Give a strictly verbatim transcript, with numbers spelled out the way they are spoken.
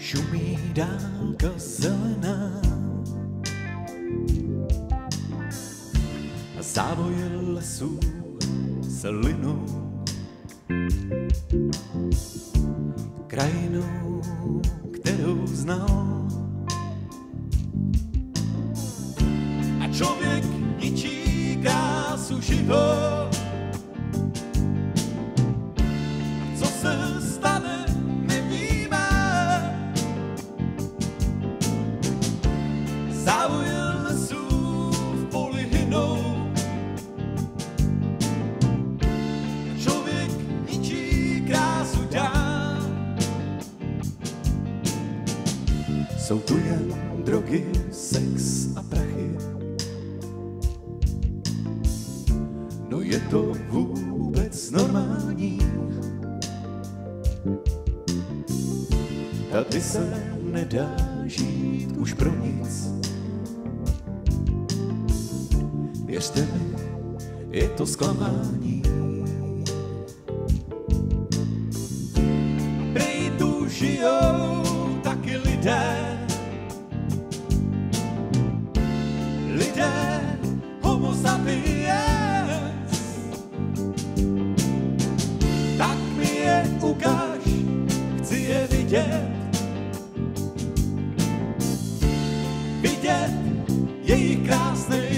šumí dálka zelená a závoje lesů se linou krajinou, kterou znal. A člověk ničí krásu život. Co se stane, nevíme. Závoje lesů v poli hynou. Člověk ničí krásu dál. Jsou tu jen drogy, sex a prachy. No je to vůbec normální? Tady se nedá žít už pro nic. Věřte mi, je to zklamání. Prej tu žijou taky lidé. Lidé homo sapiens. Tak mi je ukáž, chci je vidět. Vidět jejich krásný